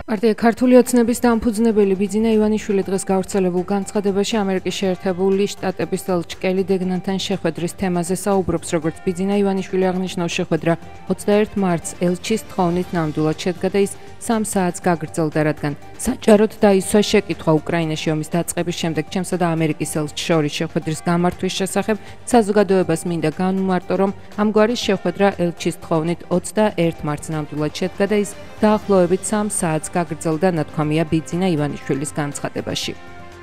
პარტია ქართული ოცნების დამფუძნებელი ბიძინა ივანიშვილი დღეს გავრცელებულ განცხადებაში ამერიკის შეერთებული შტატების ელჩი კელი დეგნანთან შეხვედრის თემაზე საუბრობს, როგორც ბიძინა ივანიშვილი აღნიშნავს, შეხვედრა 21 მარტს ელჩის თხოვნით ნამდვილად შედგა და ის 3 საათს გაგრძელდა, რადგან საჯაროდ დაისვა შეკითხვა უკრაინაში ომის დაწყების შემდეგ ჩემსა და ამერიკის ელჩს შორის შეხვედრის გამართვის შესახებ. საზოგადოებას მინდა განუმარტო, რომ ამგვარი შეხვედრა ელჩის თხოვნით 21 მარტს ნამდვილად შედგა და ის დაახლოებით 3 საათს გაგრძელდა, ნათქვამია ბიძინა ივანიშვილის განცხადებაში.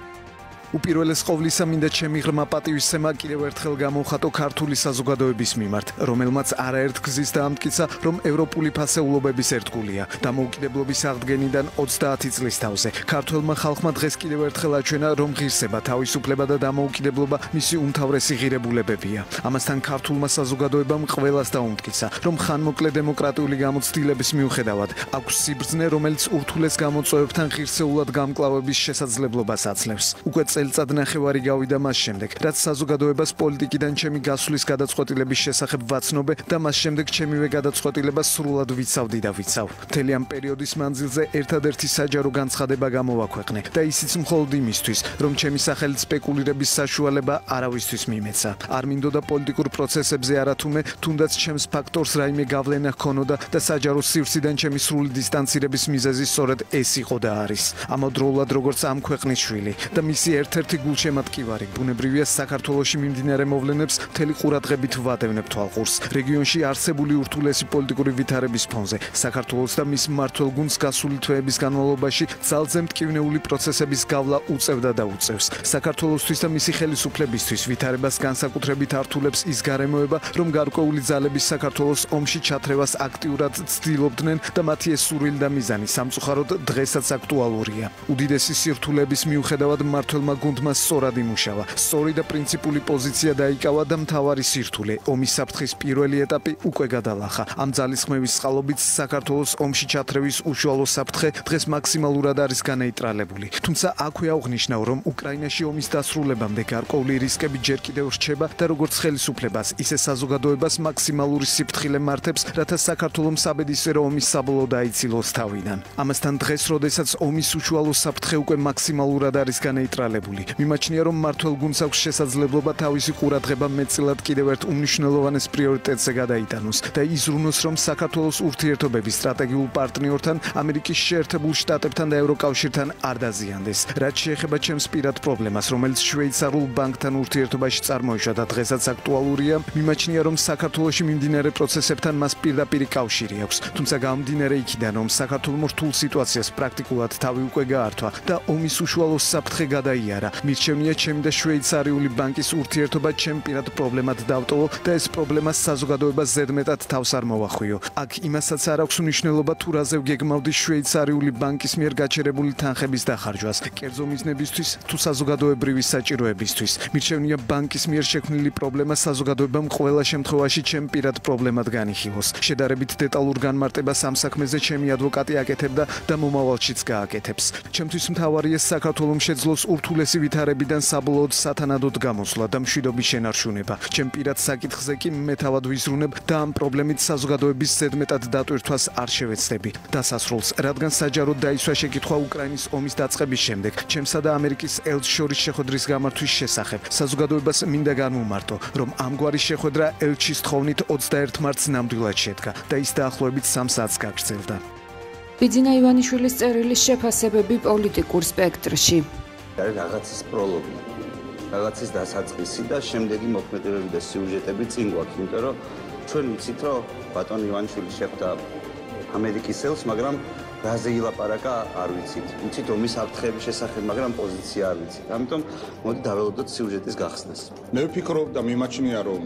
უპირველეს ყოვლისა მინდა ჩემი ღრმა პატივისცემა კიდევ ერთხელ გამოვხატო ქართული საზოგადოების მიმართ, რომელმაც არაერთ გზის დაამტკიცა, რომ ევროპული ფასეულობების ერთგულია. დამოუკიდებლობის აღდგენიდან 30 წლის თავზე ქართველმა ხალხმა დღეს კიდევ ერთხელ აჩვენა, რომ ღირსება, თავისუფლება და დამოუკიდებლობა მისი უმთავრესი ღირებულებებია. ამასთან ქართულმა საზოგადოებამ ყველას დაუმტკიცა, რომ ხანმოკლე დემოკრატიული გამოცდილების მიუხედავად აქვს სიბრძნე, რომელიც ურთულეს გამოწვევებთან ღირსეულად გამკლავების შესაძლებლობას აძლევს. უკვე წელიწად ნახევარი გავიდა მას შემდეგ, რაც საზოგადოებას პოლიტიკიდან ჩემი გასვლის გადაწყვეტილების შესახებ ვაცნობე და მას შემდეგ ჩემივე გადაწყვეტილებას სრულად ვიცავდი და ვიცავ. მთელი ამ პერიოდის მანძილზე ერთადერთი საჯარო განცხადება გამოვაქვეყნე და ისიც მხოლოდ იმისთვის, რომ ჩემი სახელით სპეკულირების საშუალება არავისთვის მიმეცა. არ მინდოდა პოლიტიკურ პროცესებზე არათუმე, თუნდაც ჩემს ფაქტორს რაიმე გავლენა ჰქონოდა და საჯარო სივრციდან ჩემი სრული დისტანცირების მიზეზი სწორედ ეს იყო და არის. ამავდროულად როგორც ამ ქვეყნის შვილი და მისი ერთ-ერთი გულშემატკივარი, ბუნებრივია საქართველოში მიმდინარე მოვლენებს მთელი ყურადღებით ვადევნებ თვალყურს. რეგიონში არსებული ურთულესი პოლიტიკური ვითარების ფონზე საქართველოს და მის მმართველ გუნდს გასული თვეების განმავლობაში ძალზე მტკივნეული პროცესების გავლა უწევდა და უწევს. საქართველოსთვის და მისი ხელისუფლებისთვის ვითარებას განსაკუთრებით ართულებს ის გარემოება, რომ გარკვეული ძალების საქართველოს ომში ჩათრევას აქტიურად ცდილობდნენ და მათი ეს სურვილი და მიზანი სამწუხაროდ დღესაც აქტუალურია. უდიდესი სირთულეების მიუხედავად მმართველმა გუნდმა სწორად იმუშავა. სწორი და პრინციპული პოზიცია დაიკავა და მთავარი სირთულე, ომის საფრთხის პირველი ეტაპი უკვე გადალახა. ამ ძალისხმევის წყალობით საქართველოს ომში ჩათრევის უშუალო საფრთხე დღეს მაქსიმალურად არის განეიტრალებული. თუმცა აქვე აღვნიშნავ, რომ უკრაინაში ომის დასრულებამდე გარკვეული რისკები ჯერ კიდევ რჩება და როგორც ხელისუფლებას, ისე საზოგადოებას მაქსიმალური სიფრთხილე მართებს, რათა საქართველოს საბედისწერო ომის საბოლოო დაიცილოს თავიდან. ამასთან დღეს, როდესაც ომის უშუალო საფრთხე უკვე მაქსიმალურად არის განეიტრალებული, მიმაჩნია, რომ მმართველ გუნდს აქვს შესაძლებლობა თავისი ყურადღება მეტწილად კიდევ ერთ უმნიშვნელოვანეს პრიორიტეტზე გადაიტანოს და იზრუნოს, რომ საქართველოს ურთიერთობები სტრატეგიულ პარტნიორთან, ამერიკის შეერთებულ შტატებთან და ევროკავშირთან არ დაზიანდეს. რაც შეეხება ჩემს პირად პრობლემას, რომელიც შვეიცარიულ ბანკთან ურთიერთობაში წარმოიშვა და დღესაც აქტუალურია, მიმაჩნია, რომ საქართველოში მიმდინარე პროცესებთან მას პირდაპირი კავშირი აქვს. თუმცა გამომდინარე იქიდან, რომ საქართველოს რთულ სიტუაციას პრაქტიკულად თავი უკვე გაართვა და ომის უშუალო საფრთხე გადაიარა, მირჩევნია ჩემი და შვეიცარიული ბანკის ურთიერთობა ჩემ პირად პრობლემად დავტოვო და ეს პრობლემა საზოგადოებას ზედმეტად თავს არ მოვახვიო. აქ იმასაც არ აქვს მნიშვნელობა, თუ რაზე ვგეგმავდი შვეიცარიული ბანკის მიერ გაჩერებული თანხების დახარჯვას, კერძო მიზნებისთვის თუ საზოგადოებრივი საჭიროებისთვის. მირჩევნია ბანკის მიერ შექმნილი პრობლემა საზოგადოებამ ყველა შემთხვევაში ჩემ პირად პრობლემად განიხილოს. შედარებით დეტალურ განმარტებას ამ საქმეზე ჩემი ადვოკატი აკეთებდა და მომავალშიც გააკეთებს. ჩემთვის მთავარია საქართველოს შეძლოს ურთულესი ვითარებიდან საბოლოოდ სათანადოდ გამოსვლა და მშვიდობის შენარჩუნება. ჩემ პირად საკითხზე კი მე თავად ვიზრუნებ და ამ პრობლემით საზოგადოების ზედმეტად დატვირთვას არ შევეცდები. დასასრულს, რადგან საჯაროდ დაისვა შეკითხვა უკრაინის ომის დაწყების შემდეგ, ჩემსა და ამერიკის ელჩს შორის შეხვედრის გამართვის შესახებ, საზოგადოებას მინდა განვუმარტო, რომ ამგვარი შეხვედრა ელჩის თხოვნით 21 მარტს ნამდვილად შედგა და ის დაახლოებით 3 საათს გაგრძელდა. ბიძინა ივანიშვილის წერილის შეფასებები პოლიტიკურ სპექტრში. არის რაღაცის პროლოგი, რაღაცის დასაწყისი და შემდეგი მოქმედებები და სიუჟეტები წინ გვაქვს, იმიტომ რომ ჩვენ ვიცით, რომ ბატონ ივანიშვილი შეხვდა ამერიკის ელჩს, მაგრამ რაზე ილაპარაკა არ ვიცით. ვიცით ომის საფრთხეების შესახებ, მაგრამ პოზიცია არ ვიცით. ამიტომ მოდი დაველოდოთ სიუჟეტის გახსნას. მე ვფიქრობ და მიმაჩნია, რომ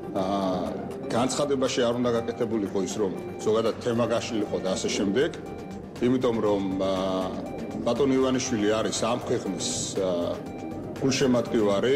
განცხადებაში არ უნდა გაკეთებულიყო ის, რომ ზოგადად თემა გაშლილიყო და ასე შემდეგ, იმიტომ რომ ბატონ ივანიშვილი არის ამ ქვეყნის გულშემატკივარი,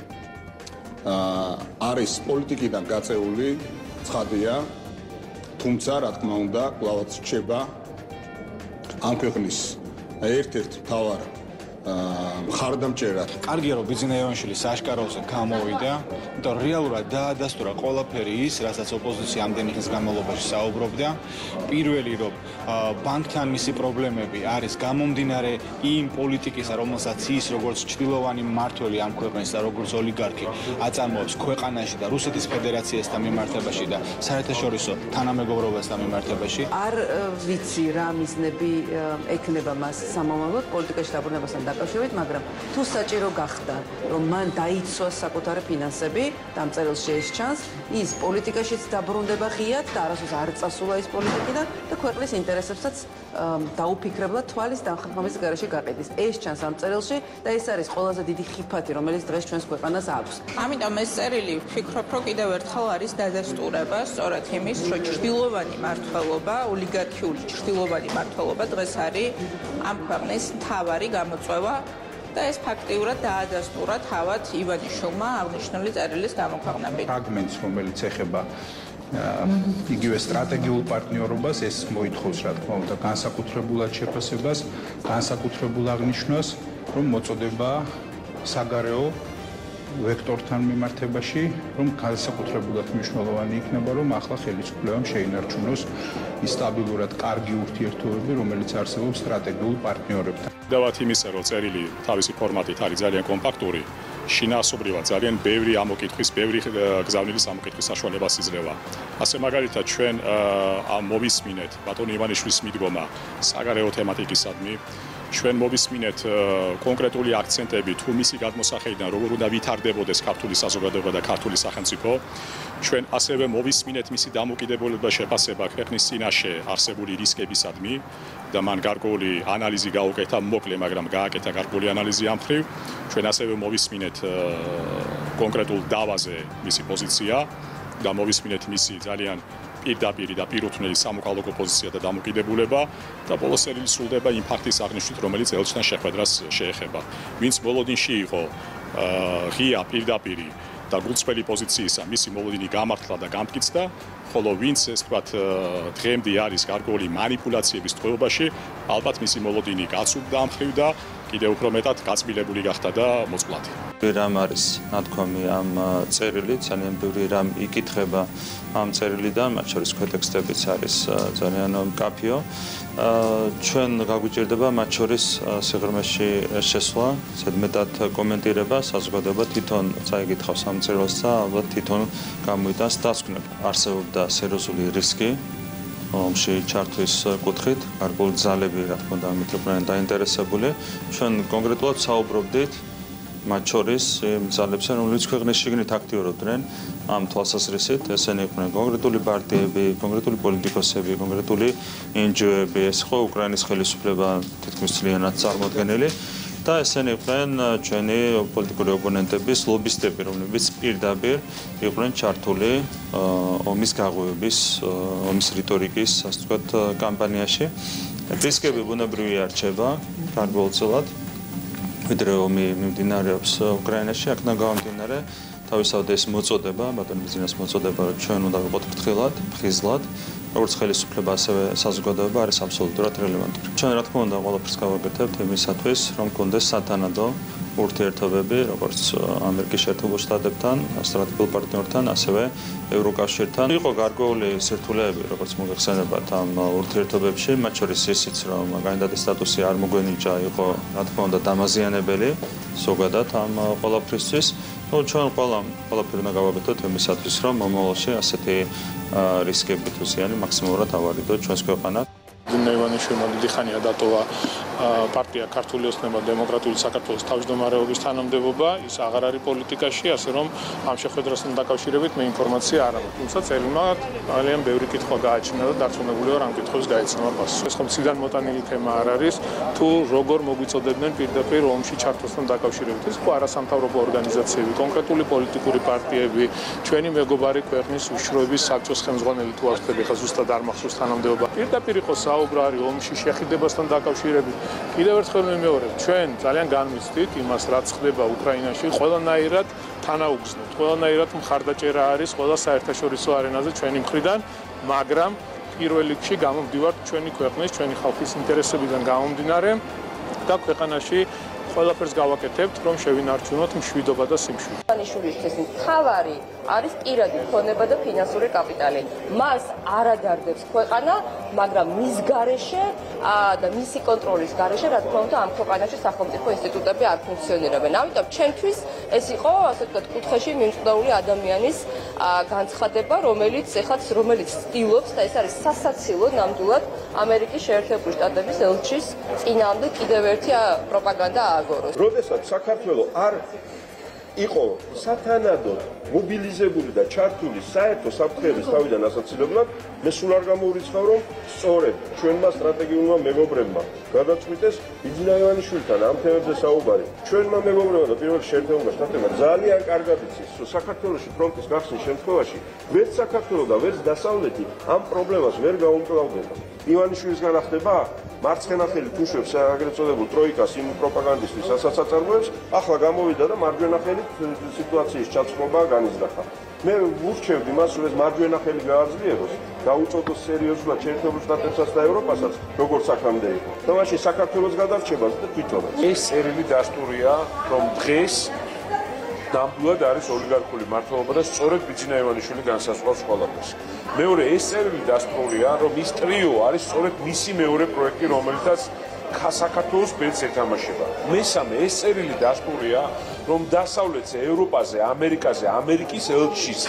არის პოლიტიკიდან გაწეული, ცხადია, თუმცა რა თქმა უნდა, კვლავაც რჩება ამ ქვეყნის ერთ-ერთ მთავარ მხარდამჭერად. კარგია რომ ბიძინა ივანიშვილი საშკაროზე გამოვიდა, იმიტომ რომ რეალურად დაადასტურა ყველაფერი ის, რასაც ოპოზიცია ამდენი ხნის განმავლობაში საუბრობდა. პირველი რომ ბანკთან მისი პრობლემები არის გამომდინარე იმ პოლიტიკისა, რომელსაც ის როგორც ჭრილოვანი მმართველი ამ ქვეყნის და როგორც ოლიგარქი აწარმოებს ქვეყანაში და რუსეთის ფედერაციასთან მიმართებაში და საერთაშორისო თანამეგობრობასთან მიმართებაში. არ ვიცი რა მიზნები ექნება მას სამომავლოდ პოლიტიკაში დაბრუნებასთან დაკავშირებით, მაგრამ თუ საჭირო გახდა, რომ მან დაიცვა საკუთარი ფინანსები, დამწერილ შეისჩანს, ის პოლიტიკაშიც დაბრუნდება ღიად და არასდროს არ წასულა ის პოლიტიკიდან და ქვეყნის ინტერესებსაც დაუფიქრებლად თვალის დამხმის გარეშე გაყიდის. ეს ჩანს ამ წერილში და ეს არის ყველაზე დიდი ხიფათი, რომელიც დღეს ჩვენს ქვეყანას აქვს. ამიტომ ეს წერილი ვფიქრობ, რომ კიდევ ერთხელ არის დადასტურება სწორედ იმის, რომ ჭრილოვანი მმართველობა, ოლიგარქიული ჭრილოვანი მმართველობა დღეს არის ამ ქვეყნის მთავარი გამოწვევა და ეს ფაქტიურად დაადასტურა თავად ივანიშვილმა აღნიშნული წერილის გამოქვეყნებით. ფრაგმენტს, რომელიც ეხება იგივე სტრატეგიულ პარტნიორობას, ეს მოითხოვს, რა თქმა უნდა, განსაკუთრებულად შეფასებას, განსაკუთრებულ აღნიშვნას, რომ მოწოდება საგარეო ვექტორთან მიმართებაში, რომ განსაკუთრებულად მნიშვნელოვანი იქნება, რომ ახლა ხელისუფლებამ შეინარჩუნოს ის სტაბილურად კარგი ურთიერთობები, რომელიც არსებობს სტრატეგიულ პარტნიორებთან. დავათ იმისა, რომ წერილი თავისი ფორმატით არის ძალიან კომპაქტური, შინაასობრივად ძალიან ბევრი ამოკითხვის, ბევრი გზავნილის ამოკითხვის საშუალებას იძლევა. ასე მაგალითად ჩვენ მოვისმინეთ ბატონი ივანიშვილის მიდგომა საგარეო თემატიკისადმი. ჩვენ მოვისმინეთ კონკრეტული აქცენტები თუ მისი გადმოსახედიდან როგორ უნდა ვითარდებოდეს ქართული საზოგადოება და ქართული სახელმწიფო. ჩვენ ასევე მოვისმინეთ მისი დამოკიდებულება შეფასება ქვეყნის წინაშე არსებული რისკებისადმი და მან გარკვეული ანალიზი გაუკეთა, მოკლე, მაგრამ გააკეთა გარკვეული ანალიზი ამ მხრივ. ჩვენ ასევე მოვისმინეთ კონკრეტულ დავაზე მისი პოზიცია და მოვისმინეთ მისი ძალიან პირდაპირი და პირუთვნელი სამოქალაქო პოზიცია და დამოკიდებულება და ბოლოს წერილი სრულდება იმ ფაქტის აღნიშვნით, რომელიც ელჩთან შეხვედრას შეეხება. ვინც მოლოდინში იყო ღია პირდაპირი და გულწრფელი პოზიციისა, მისი მოლოდინი გამართლა და გამტკიცდა, ხოლო ვინც ეს ვთქვათ დღემდე არის გარკვეული манипуляციების ტყვეობაში, ალბათ მისი მოლოდინი გაცუდა ამ მხრივ და კიდევ უფრო მეტად გაწმილებული გახდა და მოწყვლადი. რამ არის ნათქვამი ამ წერილით, ძალიან ბევრი რამ იკითხება ამ წერილიდან, მათ შორის ქვეტექსტებიც არის ძალიან მკაფიო. ჩვენ გაგვიჭირდება მათ შორის სიღრმეში შესვლა, ზედმეტად კომენტირება, საზოგადოება თვითონ წაიგითხავს ამ წერილს და ალბათ თვითონ გამოიტანს დასკვნები. არსებობდა სერიოზული რისკი ომში ჩართვის კუთხით, გარკვეული ძალები, რა თქმა უნდა, ამით იყვნენ დაინტერესებული. ჩვენ კონკრეტულად საუბრობდით მათ შორის იმ ძალებთან, რომლებიც ქვეყნის შიგნით აქტიურობდნენ ამ თვალსაზრისით, ესენი იყვნენ კონკრეტული პარტიები, კონკრეტული პოლიტიკოსები, კონკრეტული NGO-ები, ეს ხო უკრაინის ხელისუფლება თითქმის ძალიანად წარმოადგენელი და ესენი იყვნენ ჩვენი პოლიტიკური ოპონენტების ლობისტები, რომლებიც პირდაპირ იყვნენ ჩართული ომის გაღვივების, ომის რიტორიკის, ასე ვთქვათ, კამპანიაში. რისკები ბუნებრივია რჩება გარკვეულწილად, ვიდრე ომი მიმდინარეობს უკრაინაში, აქედან გამომდინარე, თავისთავად ეს მოწოდება, ბატონი ბიზნეს მოწოდება, ჩვენ უნდა ვიყოთ ფრთხილად, ფხიზლად, როგორც ხელისუფლება, ასევე საზოგადოება არის აბსოლუტურად რელევანტური. ჩვენ რა თქმა უნდა ყველაფერს გავაკეთებთ იმისათვის, რომ გქონდეს სათანადო ურთიერთობები, როგორც ამერიკის შეერთებულ შტატებთან, სტრატეგიულ პარტნიორთან, ასევე ევროკავშირთან. იყო გარკვეული სირთულეები, როგორც მოგეხსენებათ ამ ურთიერთობებში, მათ შორის ისიც, რომ კანდიდატის სტატუსი არ მოგვენიჭა, იყო რა თქმა უნდა დამაზიანებელი ზოგადად ამ ყველაფრისთვის. ჩვენ ყველაფერი უნდა გავაკეთოთ იმისათვის, რომ მომავალში ასეთი რისკები თუ ზიანი მაქსიმალურად ავარიდოთ ჩვენს ქვეყანას. ივანიშვილმა დიდი ხანია დატოვა პარტია ქართული ოცნება დემოკრატიული საქართველოს თავმჯდომარეობის თანამდებობა, ის აღარ არის პოლიტიკაში, ასე რომ ამ შეხვედრასთან დაკავშირებით მე ინფორმაცია არ აქვს. თუმცა წერილმა ძალიან ბევრი კითხვა გააჩინა და დარწმუნებული ვარ ამ კითხვებს გაეცემა პასუხი. ეს ხომ ციდან მოტანილი თემა არ არის, თუ როგორ მოგვიწოდებდნენ პირდაპირ ომში ჩართვასთან დაკავშირებით. ეს ხო არასამთავრობო ორგანიზაციები, კონკრეტული პოლიტიკური პარტიები, ჩვენი მეგობარი ქვეყნის უშიშროების საბჭოს ხელმძღვანელი თუ არ ხდება ხა ზუსტად არ მახსოვს თანამდებობა. პირდაპირ იყო საუბარი ომში შეხიდებასთან დაკავშირებით. კიდევ ერთხელ მიმეორებ, ჩვენ ძალიან განვიცდით იმას, რაც ხდება უკრაინაში, ყველანაირად თანაუგზნობთ, ყველანაირად მხარდაჭერა არის ყველა საერთაშორისო არენაზე ჩვენი მხრიდან, მაგრამ პირველ რიგში გამომდივართ ჩვენი ქვეყნის, ჩვენი ხალხის ინტერესებიდან გამომდინარე და ქვეყანაში ყველაფერს გავაკეთებთ, რომ შევინარჩუნოთ მშვიდობა და სიმშვიდე. ივანიშვილისთვის მთავარი არის პირადი ქონება და ფინანსური კაპიტალი. მას არ ადარდებს ქვეყანა, მაგრამ მის გარეშე და მისი კონტროლის გარეშე, რა თქმა უნდა, ამ ქვეყანაში სახელმწიფო ინსტიტუტები არ ფუნქციონირებენ. ამიტომ ჩემთვის ეს იყო, ასე ვთქვათ, კუთხეში მიმწყდარული ადამიანის განცხადება, რომელიც ცდილობს და ეს არის სასაცილო ნამდვილად ამერიკის შეერთებული შტატების ელჩის წინააღმდეგ კიდევ ერთი პროპაგანდა ააგოროს. როდესაც საქართველო არ იყო სათანადოდ მობილიზებული და ჩართული საერთო საფრთხეების თავიდან ასაცილებლად, მე სულ არ გამოვრიცხავ, რომ სწორედ ჩვენმა სტრატეგიულმა მეგობრებმა გადაწყვიტეს ბიძინა ივანიშვილთან ამ თემებზე საუბარი. ჩვენმა მეგობრებმა და პირველ შეერთებულმა შტატებმა ძალიან კარგად იცის, რომ საქართველოში ფრონტის გახსნის შემთხვევაში ვერც საქართველო და ვერც დასავლეთი ამ პრობლემას ვერ გაუმკლავდება. ივანიშვილისგან ახდება მარცხენა ხელი თუშვებს აგრეთ წოდებულ ტროიკას იმ პროპაგანდისტის ასაცაწარმოებს, ახლა გამოვიდა და მარჯვენა ხელით სიტუაციის ჩაწყობა განიზრახა. მე ვურჩევ იმას, რომ ეს მარჯვენა ხელი გააძლიეროს, გაუწოდოს სერიოზულად შეერთებულ შტატებსაც და ევროპასაც, როგორც აქამდე იყო. და მაშინ საქართველოს გადარჩებას და თვითონაც. ეს წერილი დასტურია, რომ დღეს ნამდვილად არის ოლიგარქული მმართველობა და სწორედ ბიძინა ივანიშვილი განსაზღვრავს ყველაფერს. მეორე, ეს წერილი დასტურია, რომ ის ტრიო არის სწორედ მისი მეორე პროექტი, რომელიცაც საქართველოს ბედს ეთამაშება. მესამე, ეს წერილი დასტურია, რომ დასავლეთზე, ევროპაზე, ამერიკაზე, ამერიკის ელჩის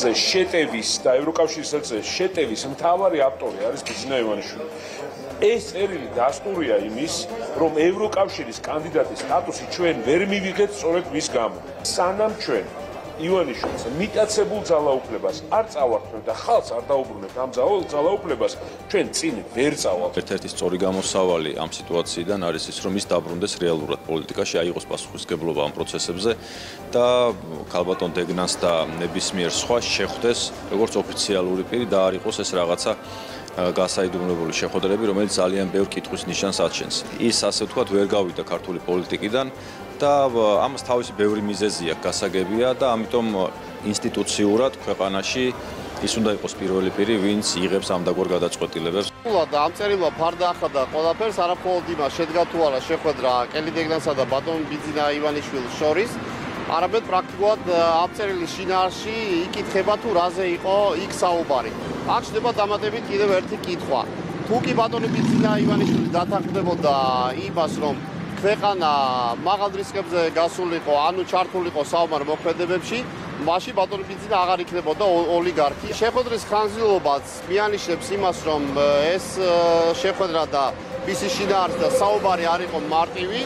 შეტევის და ევროკავშირის ელჩის შეტევის მთავარი ავტორი არის ბიძინა ივანიშვილი. ეს წერილი დასტურია იმის, რომ ევროკავშირის კანდიდატის სტატუსი ჩვენ ვერ მივიღეთ სწორედ მის გამო. სანამ ჩვენ ივანიშვილს მიტაცებულ ძალაუფლებას არ წავართმევთ და ხალხს არ დაუბრუნებთ ამ ძალაუფლებას, ჩვენ წინ ვერ წავალთ. ერთ-ერთი სწორი გამოსავალი ამ სიტუაციიდან არის ის, რომ ის დაბრუნდეს რეალურად პოლიტიკაში, აიღოს პასუხისმგებლობა ამ პროცესებზე და ქალბატონ დეგნანს და ნებისმიერ სხვა შეხვდეს როგორც ოფიციალური პირი და არ იყოს ეს რაღაცა გასაიდუმლოებული შეხვედრები, რომელიც ძალიან ბევრ კითხვის ნიშანს აჩენს. ის ასე ვთქვათ ვერ გავიდა ქართული პოლიტიკიდან და ამას თავისი ბევრი მიზეზი აქვს, გასაგებია და ამიტომ ინსტიტუციურად ქვეყანაში ის უნდა იყოს პირველი პირი, ვინც იღებს ამდაგორ გადაწყვეტილებებს. და ამ წერილმა ფარდა ახადა ყველაფერს, არაფოლოდ იმას შედგა თუ არა შეხვედრა კელი დეგნანსა და ბატონ ბიძინა ივანიშვილის შორის. არამედ პრაქტიკულად ამ წერილის შინაარსში იკითხება თუ რაზე იყო იქ საუბარი. აქ ხდება დამატებით კიდევ ერთი კითხვა. თუ კი ბატონი ბიძინა ივანიშვილი დათანხმდებოდა იმას, რომ ქვეყანა მაღალ რისკებზე გასულიყო, ანუ ჩართულიყო საომარ მოქმედებებში, მაშინ ბატონი ბიძინა აღარ იქნებოდა ოლიგარქი. შეხვედრის ხანგრძლივობაც მიანიშნებს იმას, რომ ეს შეხვედრა და მისი შინაარსი და საუბარი არ იყო მარტივი.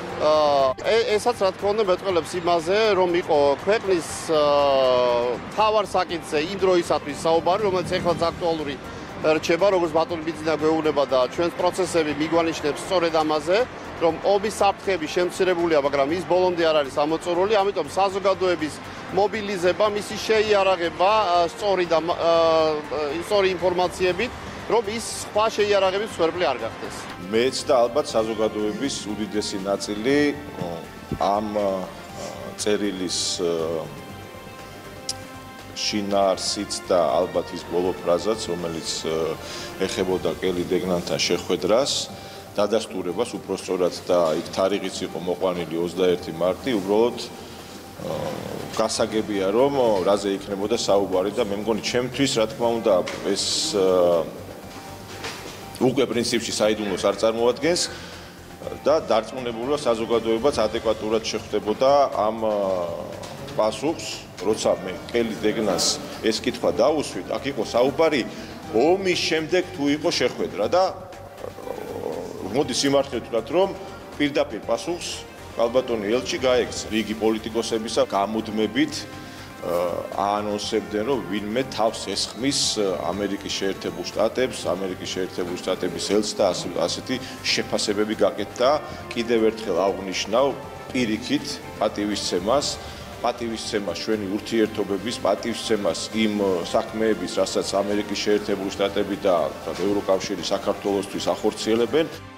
ესაც რა თქმა უნდა მეტყველებს იმაზე, რომ იყო ქვეყნის თავარ საკითხზე იმ დროისათვის საუბარი, რომელიც ეხლაც აქტუალური რჩება, როგორც ბატონი ბიძინა გვეუბნება და ჩვენს პროცესები მიგვანიშნებს სწორედ ამაზე, რომ ომის საფრთხეები შემცირებულია, მაგრამ ის ბოლომდე არ არის ამოწურული, ამიტომ საზოგადოების მობილიზება, მისი შეიარაღება სწორი ინფორმაციებით, რომ ის სხვა შეიარაღების მსხვერპლი არ გახდეს. მეც და ალბათ საზოგადოების უდიდესი ნაწილი ამ წერილის შინაარსით და ალბათ ის ბოლო ფრაზაც, რომელიც ეხებოდა კელი დეგნანთან შეხვედრას, დადასტურებას უпростоრად და იქ თარიღიც იყო მოყვანილი 21 მარტი, უბრალოდ გასაგებია, რომ რაზე იქნებოდა საუბარი და მე მგონი ჩემთვის, რა თქმა უნდა, ეს უკვე პრინციპში საიდუმლოს არ წარმოადგენს და დარწმუნებულია საზოგადოებაც ადეკვატურად შეხვდებოდა ამ პასუხს, როცა მე კელი დეგნანს ეს კითხვა დაუსვით, აქ იყო საუბარი ომის შემდეგ თუ იყო შეხვედრა და მოდი სიმართლე ვთქვათ, რომ პირდაპირ პასუხს ქალბატონი ელჩი გაექცა რიგი პოლიტიკოსებისა გამუდმებით აანონსებდნენ, რომ ვინმე თავს ესხმის ამერიკის შეერთებულ შტატებს, ამერიკის შეერთებული შტატების ელჩს და ასეთი შეფასებები გაკეთდა. კიდევ ერთხელ აღნიშნავ პირიქით პატივისცემას, ჩვენი ურთიერთობების პატივისცემას იმ საქმეების, რასაც ამერიკის შეერთებული შტატები და ევროკავშირი საქართველოსთვის ახორციელებენ.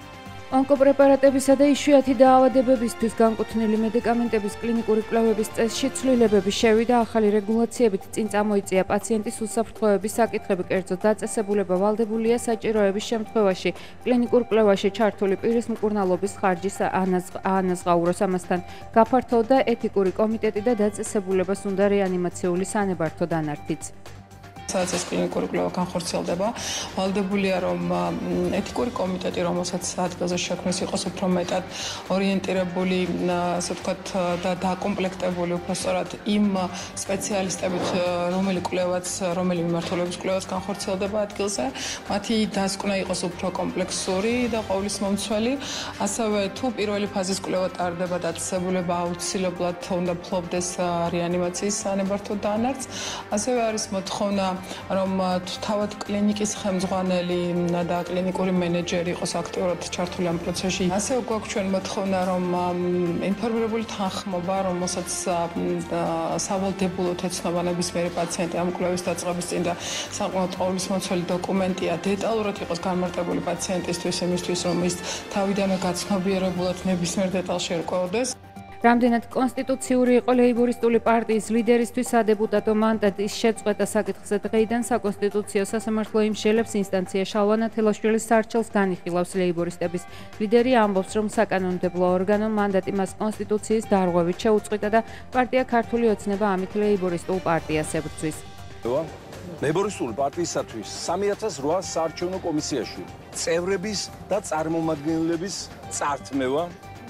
ონკოპრეპარატებისა და იშვიათი დაავადებებისთვის განკუთვნილი მედიკამენტების კლინიკური კვლევების წესში ცვლილებები შევიდა, ახალი რეგულაციებით წინ წამოიწია პაციენტის უსაფრთხოების საკითხები, კერძოდ დაწესებულება ვალდებულია საჭიროების შემთხვევაში კლინიკურ კვლევაში ჩართული პირის მკურნალობის ხარჯის აანაზღაუროს, ამასთან გაფართოვდა ეთიკური კომიტეტი და დაწესებულებას უნდა რეანიმაციული სანებართო დანართიც. სადაც ეს კლინიკური კვლევა განხორციელდება, ვალდებულია რომ ეთიკური კომიტეტი, რომელსაც ადგილზე შექმნის, იყოს უფრო მეტად ორიენტირებული, ასე ვთქვათ, და დაკომპლექტებული უფრო სწორად იმ სპეციალისტებით, რომელი მიმართულების კვლევაც განხორციელდება ადგილზე, მათი დასკვნა იყოს უფრო კომპლექსური და ყოვლისმომცველი. ასევე თუ პირველი ფაზის კვლევა ტარდება, დაწესებულება აუცილებლად უნდა ფლობდეს რეანიმაციის სანებართო დანართს. ასევე არის მოთხოვნა რომ თავად კლინიკის ხელმძღვანელი და კლინიკური მენეჯერი იყოს აქტიურად ჩართული ამ პროცესში. ასევე გვაქვს ჩვენ მოთხოვნა, რომ ინფორმირებული თანხმობა, რომელსაც სავალდებულოდ ეცნობა ნებისმიერი პაციენტი ამ კვლევის დაწყების წინ და საკმაოდ ყოვლისმომცველი დოკუმენტია, დეტალურად იყოს განმარტებული პაციენტისთვის, იმისთვის, რომ ის თავიდანვე გაცნობიერებულად ნებისმიერ დეტალში ერკვეოდეს. რამდენად კონსტიტუციური იყო ლეიბორისტული პარტიის ლიდერისთვის სადეპუტატო მანდატის შეწყვეტა საკითხზე დღეიდან საკონსტიტუციო სასამართლო იმსჯელებს ინსტანცია შალვა თელაშვილის სარჩელს განიხილავს. ლეიბორისტების ლიდერი ამბობს, რომ საკანონმდებლო ორგანომ მანდატი მას კონსტიტუციის დარღვევით შეუწყვიტა და პარტია ქართული ოცნება ამით ლეიბორისტულ პარტიას ებრძვის. ლეიბორისტული პარტიისათვის 3008 საარჩევნო კომისიაში წევრების და წარმომადგენლების წართმევა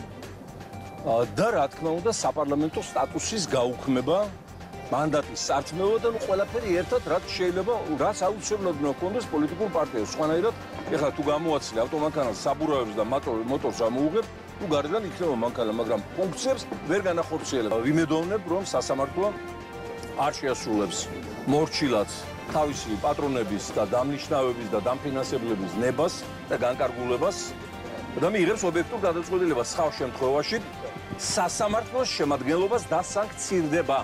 და რა თქმა უნდა საპარლამენტო სტატუსის გაუქმება, მანდატის წართმევა და ყველაფერი ერთად რაც შეიძლება, რაც აუცილებლად უნდა ჰქონდეს პოლიტიკურ პარტიას. სხვანაირად, ეხლა თუ გამოაცილე ავტომანქანას საბურავებს და მოტორს ამოუღებ, თუ გარედან იქნება მანქანა, მაგრამ ფუნქციებს ვერ განახორციელებ. ვიმედოვნებ, რომ სასამართლო არ შეასრულებს მორჩილად თავისი პატრონების და დამნიშნავების და დამფინანსებლების ნებას და განკარგულებას და მიიღებს ობიექტურ გადაწყვეტილებას. სხვა შემთხვევაში სასამართლოს შემადგენლობას დასანქცირდება.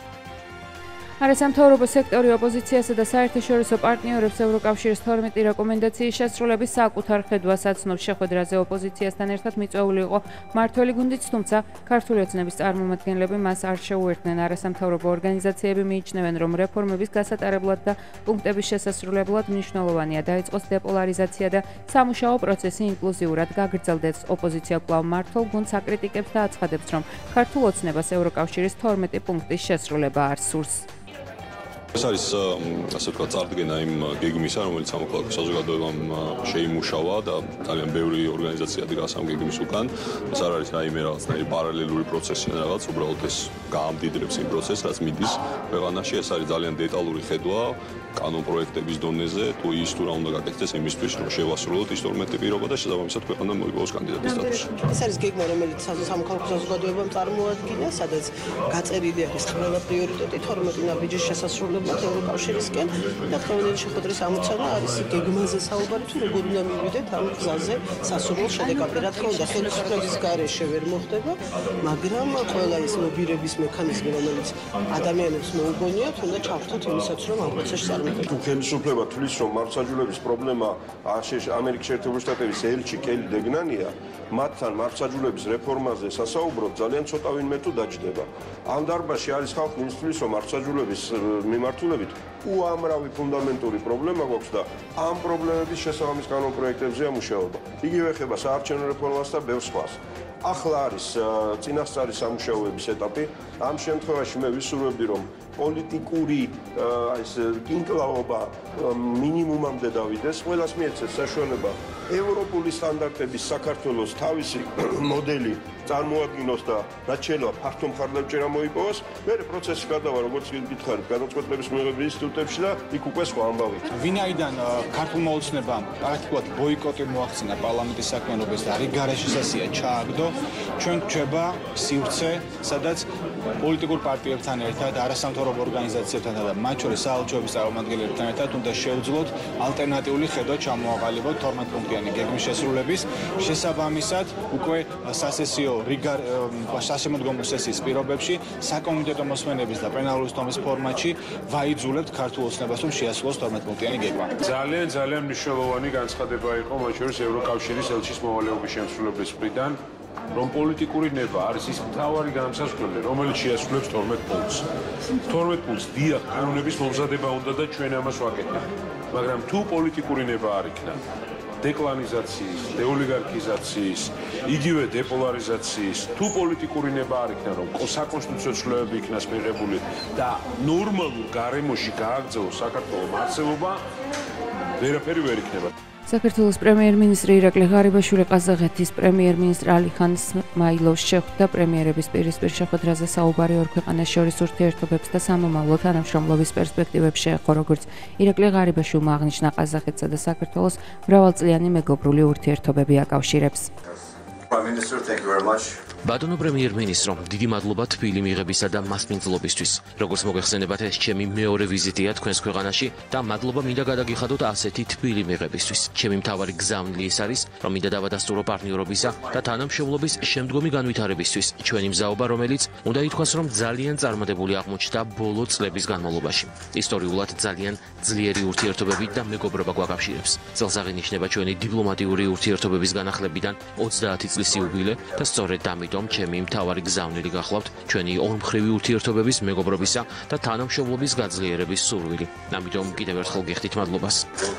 არასამთავრობო სექტორი ოპოზიციასა და საერთაშორისო პარტნიორებს ევროკავშირის 12 რეკომენდაციის შესრულების საკუთარ ხედვას აცნობს. შეხვედრაზე ოპოზიციასთან ერთად მიწვეული იყო მმართველი გუნდიც, თუმცა ქართული ოცნების წარმომადგენლები მას არ შეუერთდნენ. არასამთავრობო ორგანიზაციები მიიჩნევენ, რომ რეფორმების გასატარებლად და პუნქტების შესასრულებლად მნიშვნელოვანია დაიწყოს დეპოლარიზაცია და სამუშაო პროცესი ინკლუზიურად გაგრძელდეს. ოპოზიცია კვლავ მმართველ გუნდს აკრიტიკებს და აცხადებს, რომ ქართულ ოცნებას ევროკავშირის 12 პუნქტის შესრულება არ სურს. ეს არის ასე ვთქვათ წარდგენა იმ გეგმისა, რომელიც სამოქალაქო საზოგადოებამ შეიმუშავა და ძალიან ბევრი ორგანიზაცია დგას ამ გეგმის უკან. ეს არ არის რაიმე რაღაცნაირი პარალელური პროცესი ან რაღაც, უბრალოდ ეს გაამდიდრებს იმ პროცესს, რაც მიდის ქვეყანაში. ეს არის ძალიან დეტალური ხედვა კანონ პროექტების დონეზე, თუ ის თუ რა უნდა გაკეთდეს იმისთვის, რომ შევასრულოთ ის 12 პირობა და შესაბამისად ქვეყანა მოიპოვოს კანდიდატის სტატუსი. ეს არის გეგმა, რომელიც სამოქალაქო საზოგადოებამ წარმოადგინა, სადაც გაწერილი არის ყველა პრიორიტეტი 12 ნაბიჯის შესასრულებლად ევროკავშირისკენ და ხელოვნური შეხვედრის ამოცანა არის გეგმაზე საუბარი, თუ როგორ უნდა მივიდეთ ამ გზაზე სასურველ შედეგამდე. რა თქმა უნდა, ხელისუფლების გარეშე ვერ მოხდება, მაგრამ ყველა ის ლობირების მექანიზმი, რომელიც ადამიანებს მოუგონიათ, უნდა ჩავხტოთ იმისაც, რომ ამ პროცესში თუ ხელისუფლება თვლის, რომ მართლმსაჯულების პრობლემა ამერიკის შეერთებული შტატების ელჩი კელი დეგნანია, მათთან მართლმსაჯულების რეფორმაზე სასაუბროთ ძალიან ცოტა ვინმე თუ დაჯდება. ამ დარბაზში არის ხალხი, ვინც თვლის, რომ მართლმსაჯულების მიმართულებით უამრავი ფუნდამენტური პრობლემა გვაქვს და ამ პრობლემების შესაბამის კანონ პროექტებზეა მუშაობა. იგივე ეხება საარჩევნო რეფორმას და ბევრ სხვას. ახლა არის წინასწარი სამუშაოების ეტაპი. ამ შემთხვევაში მე ვისურვებდი, რომ პოლიტიკური ეს კინკლაობა მინიმუმამდე დავიდეს, ყველას მიეცეს საშუალება ევროპული სტანდარტების საქართველოს თავისი მოდელი წარმოადგინოს და რაც შეიძლება ფართო მხარდამჭერა მოიპოვოს. მე პროცესი გადავა, როგორც გითხარით, გადაწყვეტილების მიღების ინსტიტუტებში და იქ უკვე სხვა ამბავით. ვინაიდან ქართულმა ოცნებამ პრაქტიკულად ბოიკოტი მოახდინა პარლამენტის საქმიანობას და არის გარეშესასია ჩააგდო, ჩვენ გვჭება სივრცე, სადაც პოლიტიკურ პარტიებთან ერთად, არასამთავრობო ორგანიზაციებთან და მათ შორის საელჩოების წარმომადგენლებთან ერთად უნდა შევძლოთ ალტერნატიული ხედვა ჩამოაყალიბოთ 12 პუნქტიანი გეგმის შესრულების შესაბამისად უკვე სასესიო სასამართლო სესიის პირობებში საკომიტეტო მოსმენების და პლენარული სტომის ფორმატში ვაიძულებთ ქართულ ოცნებას რომ შეასრულოს 12 პუნქტიანი გეგმა. ძალიან მნიშვნელოვანი განცხადება იყო მათ შორის ევროკავშირის ელჩის მოვალეობის შემსრულებლის მხრიდან, რომ პოლიტიკური ნება არის ის მთავარი განმსაზღვრელი, რომელიც შეასრულებს 12 პუნქტს. 12 პუნქტს დიახ, კანონების მომზადება უნდა და ჩვენ ამას ვაკეთებთ. მაგრამ თუ პოლიტიკური ნება არ იქნა, დეკლანიზაციის, დეოლიგარქიზაციის, იგივე დეპოლარიზაციის, თუ პოლიტიკური ნება არ იქნა, რომ საკონსტიტუციო ცვლილებები იქნას მიღებული და ნორმალურ გარემოში გააგრძელოს საქართველოს არსებობა, ვერაფერი ვერ იქნება. საქართველოს პრემიერ-მინისტრი ირაკლი ღარიბაშვილი ყაზახეთის პრემიერ-მინისტრ ალიხან სმაილოვს შეხვდა პრემიერების პირისპირ შეხვედრაზე საუბარი ორ ქვეყანას შორის ურთიერთობებს და სამომავლო თანამშრომლობის პერსპექტივებს შეეხო, როგორც ირაკლი ღარიბაშვილმა აღნიშნა, ყაზახეთსა და საქართველოს მრავალწლიანი მეგობრული ურთიერთობები აკავშირებს. ბატონო პრემიერ-მინისტრო, დიდი მადლობა თბილი მიღებისა და მასპინძლობისთვის. როგორც მოგეხსენებათ, ეს ჩემი მეორე ვიზიტია თქვენს ქვეყანაში და მადლობა მინდა გადაგიხადოთ ასეთი თბილი მიღებისთვის. ჩემი მთავარი გზავნილი ის არის, რომ მინდა დავადასტურო პარტნიორობისა და თანამშრომლობის შემდგომი განვითარებისთვის ჩვენი მზაობა, რომელიც უნდა ითქვას, რომ ძალიან წარმატებული აღმოჩნდა ბოლო წლების განმავლობაში. ისტორიულად ძალიან ძლიერი ურთიერთობები და მეგობრობა გვაკავშირებს. წელს აღინიშნება ჩვენი დიპლომატიური ურთიერთობების განახლებიდან 30 წლის იუბილე და სწორედ ამიტომ ჩემი მთავარი გზავნილი გახლავთ ჩვენი ორმხრივი ურთიერთობების, მეგობრობისა და თანამშრომლობის გაძლიერების სურვილი. ამიტომ კიდევ ერთხელ გიხდით მადლობას.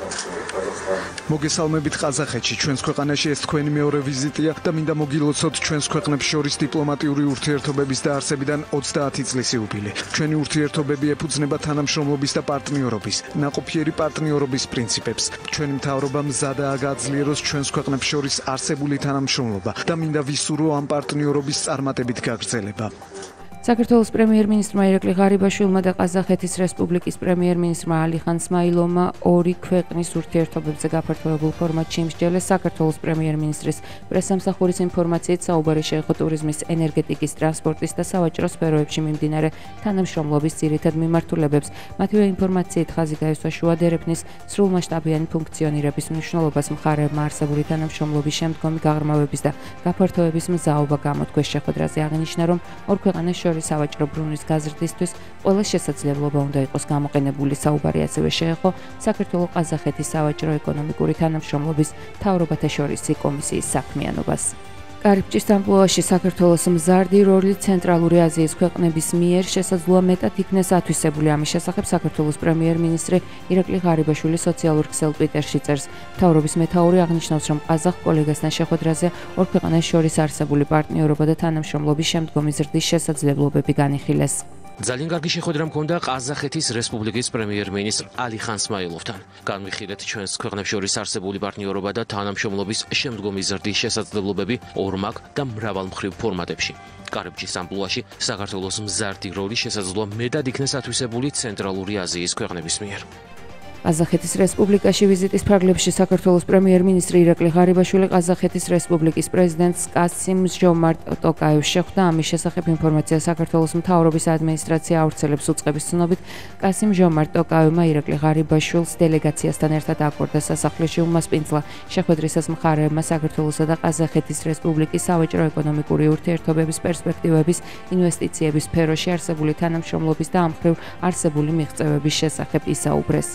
მოგესალმებით ყაზახეთში, ჩვენს ქვეყანაში ეს თქვენი მეორე ვიზიტია და მინდა მოგილოცოთ ჩვენს ქვეყნებს შორის დიპლომატიური ურთიერთობების დაარსებიდან 30 წლის იუბილე. ჩვენი ურთიერთობები ეფუძნება თანამშრომლობის და პარტნიორობის, ნაყოფიერი პარტნიორობის პრინციპებს. ჩვენი მთავრობა მზადაა გააძლიეროს ჩვენს ქვეყნებს შორის არსებული თანამშრომლობა და მინდა ვისურვო ამ პარტნიორობის წარმატებით გაგრძელება. საქართველოს პრემიერ-მინისტრმა ირაკლი ღარიბაშვილმა და ყაზახეთის რესპუბლიკის პრემიერ-მინისტრმა ალიხან სმაილოვმა ორი ქვეყნის ურთიერთობებზე გაფართოებულ ფორმატში იმსჯელეს. საქართველოს პრემიერ-მინისტრის პრესსამსახურის ინფორმაციით საუბარი შეეხო ტურიზმის, ენერგეტიკის, ტრანსპორტის და სავაჭრო სფეროებში მიმდინარე თანამშრომლობის ძირითად მიმართულებებს. მათივე ინფორმაციით ხაზი გაესვა შუა დერეფნის სრულმასშტაბიანი ფუნქციონირების მნიშვნელობას, მხარეებმა არსებული თანამშრომლობის შემდგომი გაღრმავების და გაფართოების მზაობა გამოთქვეს. შეხვედრაზე აღინიშნა, რომ ორ ქვეყანას სავაჭრო ბრუნვის გაზრდისთვის ყველა შესაძლებლობა უნდა იყოს გამოყენებული. საუბარი ასევე შეეხო საქართველო-ყაზახეთის სავაჭრო-ეკონომიკური თანამშრომლობის მთავრობათა შორისი კომისიის საქმიანობას. კარიბჭის ამპლუაში საქართველოს მზარდი როლი ცენტრალური აზიის ქვეყნების მიერ შესაძლოა მეტად იქნეს ათვისებული. ამის შესახებ საქართველოს პრემიერ-მინისტრი ირაკლი ღარიბაშვილი სოციალურ ქსელ ტვიტერში წერს. მთავრობის მეთაური აღნიშნავს, რომ ყაზახ კოლეგასთან შეხვედრაზე ორ ქვეყანას შორის არსებული პარტნიორობა და თანამშრომლობის შემდგომი ზრდის შესაძლებლობები განიხილეს. ძალიან კარგი შეხვედრა მქონდა ყაზახეთის რესპუბლიკის პრემიერ-მინისტრ ალიხან სმაილოვთან. განვიხილეთ ჩვენს ქვეყნებს შორის არსებული პარტნიორობა და თანამშრომლობის შემდგომი ზრდის შესაძლებლობები ორმაგ და მრავალმხრივ ფორმატებში. კარიბჭის ამპლუაში საქართველოს მზარდი როლი შესაძლოა მეტად იქნეს ათვისებული ცენტრალური აზიის ქვეყნების მიერ. ყაზახეთის რესპუბლიკაში ვიზიტის ფარგლებში საქართველოს პრემიერ-მინისტრი ირაკლი ღარიბაშვილი ყაზახეთის რესპუბლიკის პრეზიდენტს კასიმ ჟომარტ ტოკაევს შეხვდა. ამის შესახებ ინფორმაცია საქართველოს მთავრობის ადმინისტრაცია ავრცელებს. უწყების ცნობით, კასიმ ჟომარტ ტოკაევმა ირაკლი ღარიბაშვილს დელეგაციასთან ერთად აკვირდა სასახლეში უმასპინძლა. შეხვედრისას მხარეებმა საქართველოსა და ყაზახეთის რესპუბლიკის სავაჭრო-ეკონომიკური ურთიერთობების პერსპექტივების, ინვესტიციების სფეროში არსებული თანამშრომლობის და ამ მხრივ არსებული მიღწევების შესახებ ისაუბრეს.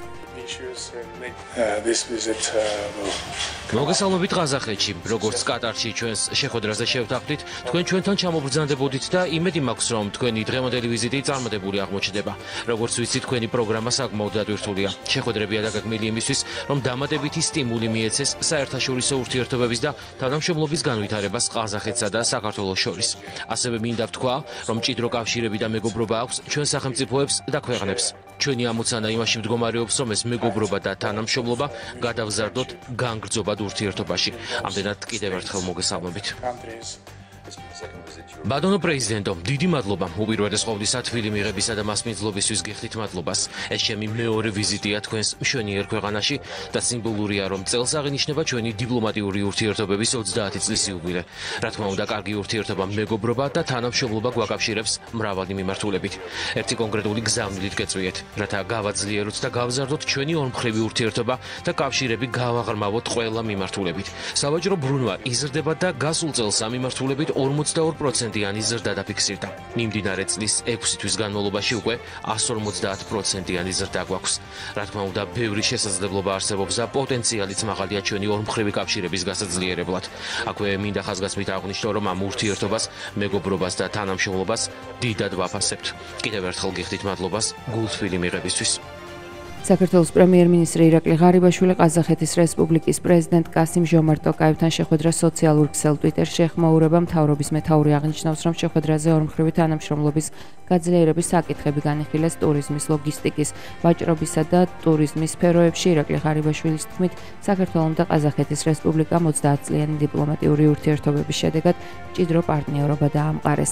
მოგესალმებით ყაზახეთში, როგორც კატარში ჩვენს შეხვედრაზე შევთანხმდით, თქვენ ჩვენთან ჩამობრძანდებოდით და იმედი მაქვს, რომ თქვენი დღევანდელი ვიზიტი წარმატებული აღმოჩნდება. როგორც ვიცით, თქვენი პროგრამა საკმაოდ დატვირთულია. შეხვედრებია დაგეგმილი იმისთვის, რომ დამატებითი სტიმული მიეცეს საერთაშორისო ურთიერთობების და თანამშრომლობის განვითარებას ყაზახეთსა და საქართველოს შორის. ასევე მინდა ვთქვა, რომ მჭიდრო კავშირები და მეგობრობა აქვს ჩვენ სახელმწიფოებს და ქვეყნებს. ჩვენი ამოცანა იმაში მდგომარეობს, რომ ეს მეგობრობა და თანამშრომლობა გადავზარდოთ განგრძობად ურთიერთობაში. ამდენად კიდევ ერთხელ მოგესალმებით. ბატონო პრეზიდენტო, დიდი მადლობა უპირველეს ყოვლისა თბილი მიღებისა და მასპინძლობისთვის გიხდით მადლობას. ეს ჩემი მეორე ვიზიტია თქვენს მშვენიერ ქვეყანაში და სიმბოლურია, რომ წელს აღინიშნება ჩვენი დიპლომატიური ურთიერთობების 30 წლის იუბილე. რა თქმა უნდა, კარგი ურთიერთობა, მეგობრობა და თანამშრომლობა გვაკავშირებს მრავალი მიმართულებით. ერთი კონკრეტული გზავნილით გეწვიეთ, რათა გავაძლიეროთ და გავზარდოთ ჩვენი ორმხრივი ურთიერთობა და კავშირები გავაღრმავოთ ყველა მიმართულებით. სავაჭრო ბრუნვა იზრდება და გასულ წელს ამ მიმართულებით 42%-იანი ზრდა დაფიქსირდა. მიმდინარე წლის 6 თვის განმავლობაში უკვე 150%-იანი ზრდა გვაქვს. რა თქმა უნდა, ბევრი შესაძლებლობა არსებობს და პოტენციალიც მაღალია ჩვენი ორმხრივი კავშირების გასაძლიერებლად. აქვე მინდა ხაზგასმით აღვნიშნო, რომ ამ ურთიერთობას, მეგობრობას და თანამშრომლობას დიდად ვაფასებთ. კიდევ ერთხელ გიხდით მადლობას გულთბილი მიღებისთვის. საქართველოს პრემიერ-მინისტრი ირაკლი ღარიბაშვილი ყაზახეთის რესპუბლიკის პრეზიდენტ კასიმ ჟომართ ტოკაევთან შეხვედრა სოციალურ ქსელ ტვიტერში ეხმაურება. მთავრობის მეთაური აღნიშნავს, რომ შეხვედრაზე ორმხრივი თანამშრომლობის გაძლიერების საკითხები განიხილეს ტურიზმის, ლოგისტიკის, ვაჭრობისა და ტურიზმის სფეროებში. ირაკლი ღარიბაშვილის თქმით, საქართველოს და ყაზახეთის რესპუბლიკამ 30 წლიანი დიპლომატიური ურთიერთობების შედეგად მჭიდრო პარტნიორობა დაამყარეს.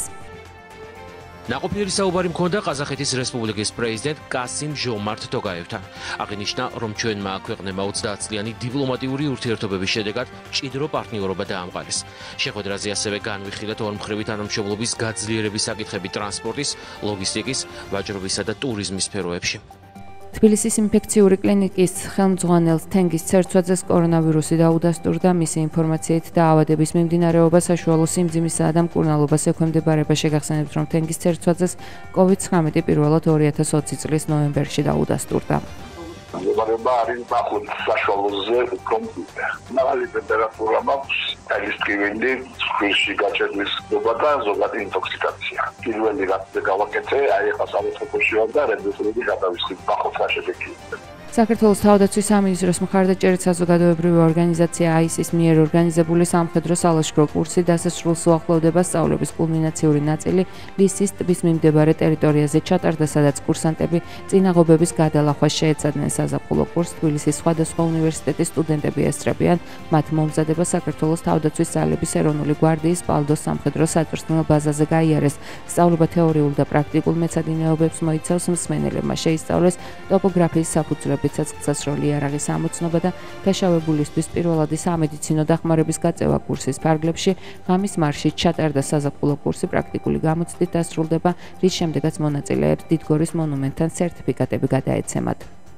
ნაყოფიერი საუბარი მქონდა ყაზახეთის რესპუბლიკის პრეზიდენტ კასიმ ჟომართ ტოკაევთან. აღინიშნა, რომ ჩვენმა ქვეყნებმა 30 წლიანი დიპლომატიური ურთიერთობების შედეგად მჭიდრო პარტნიორობა დაამყარეს. შეხვედრაზე ასევე განვიხილეთ ორმხრივი თანამშრომლობის გაძლიერების საკითხები ტრანსპორტის, ლოგისტიკის, ვაჭრობისა და ტურიზმის სფეროებში. თბილისის ინფექციური კლინიკის ხელმძღვანელს თენგის ცერცვაძეს კორონავირუსი დაუდასტურდა. მისი ინფორმაციით დაავადების მიმდინარეობა საშუალო სიმძიმისა და მკურნალობას ექვემდებარება. შეგახსენებთ, რომ თენგის ცერცვაძეს COVID-19 პირველად 2020 წლის ნოემბერში დაუდასტურდა. Говорება არის ნახოთ საშუალოზე კომპიუტერ. მაღალი ტემპერატურა მაქვს, ელისტრივინდი, ხილში გაჭედვის ხდება და ზოგადი ინტოქსიკაცია. პირველი რაც გავაკეთე, აი ახლა სამეთროპოში ვარ და რედუცირებული გადავისხდი ნახოთ რა შედეგია. საქართველოს თავდაცვის სამინისტროს მხარდაჭერით საზოგადოებრივი ორგანიზაცია AIS-ის მიერ ორგანიზებული სამხედრო სალაშქრო კურსი დასასრულს უახლოვდება. სწავლების კულმინაციური ნაწილი ლისის ტბის მიმდებარე ტერიტორიაზე ჩატარდა, სადაც კურსანტები წინაღობების გადალახვას შეეცადნენ. საზაფხულო კურსს თბილისის სხვადასხვა უნივერსიტეტის სტუდენტები ესწრებიან. მათ მომზადება საქართველოს თავდაცვის ძალების ეროვნული გვარდიის პალდოს სამხედრო საწვრთნელ ბაზაზე გაიარეს. სწავლება თეორიულ და პრაქტიკულ მეცადინეობებს მოიცავს. მსმენელებმა შეისწავლეს ტოპოგრაფიის საფუძვლები, ცეცხლსასროლი იარაღის ამოცნობა და დაშავებულისთვის პირველადი სამედიცინო დახმარების გაწევა კურსის ფარგლებში. ღამის მარშით ჩატარდა საზაფხულო კურსი, პრაქტიკული გამოცდით დასრულდება, რის შემდეგაც მონაწილეებს დიდგორის მონუმენტთან სერტიფიკატები გადაეცემათ.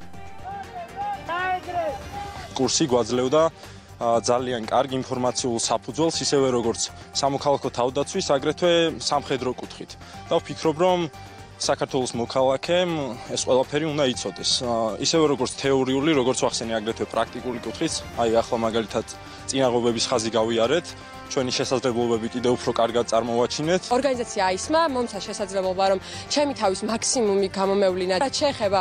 კურსი გვაძლევდა ძალიან კარგ ინფორმაციულ საფუძველს, ისევე როგორც სამოქალაქო თავდაცვის, აგრეთვე სამხედრო კუთხით. და ვფიქრობ, რომ საქართველოს მოქალაქემ ეს ყველაფერი უნდა იცოდეს. ისევე როგორც თეორიული, როგორც ვახსენე, აგრეთვე პრაქტიკული კუთხით. აი ახლა მაგალითად წინაღობების ხაზი გავიარეთ, ჩვენი შესაძლებლობები კიდევ უფრო კარგად წარმოვაჩინეთ. ორგანიზაცია AIS-მა მომცა შესაძლებლობა, რომ ჩემი თავის მაქსიმუმი გამომევლინა. რაც შეეხება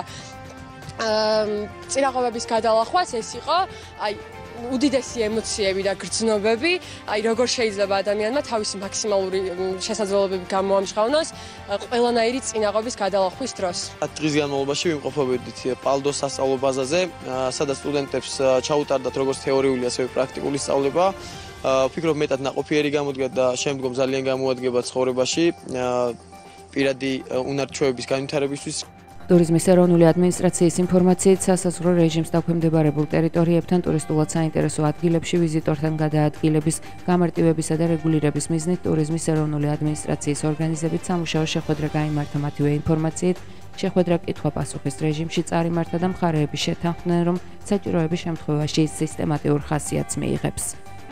წინაღობების გადალახვას, ეს იყო აი უდიდესი ემოციები და გრძნობები, აი როგორ შეიძლება ადამიანმა თავისი მაქსიმალური შესაძლებლობები გამოამჟღავნოს ყველანაირი წინაღობის გადალახვის დროს. დღის განმავლობაში ვიმყოფობდით პალდოს სასწავლო ბაზაზე, სადაც სტუდენტებს ჩაუტარდათ როგორც თეორიული, ასევე პრაქტიკული სწავლება. ვფიქრობ, მეტად ნაყოფიერი გამოდგა და შემდგომ ძალიან გამოადგება ცხოვრებაში პირადი უნარ-ჩვევების განვითარებისთვის. ტურიზმის ეროვნული ადმინისტრაციის ინფორმაციით, სასაზღვრო რეჟიმს დაქვემდებარებულ ტერიტორიებთან ტურისტულად საინტერესო ადგილებში ვიზიტორთან გადაადგილების, გამარტივებისა და რეგულირების მიზნით ტურიზმის ეროვნული ადმინისტრაციის ორგანიზებით სამუშაო შეხვედრა გაიმართა. მათივე ინფორმაციით, შეხვედრა კითხვა-პასუხის რეჟიმში წარიმართა და მხარეები შეთანხმდნენ, რომ საჭიროების შემთხვევაში სისტემატიურ ხასიათს მიიღებს.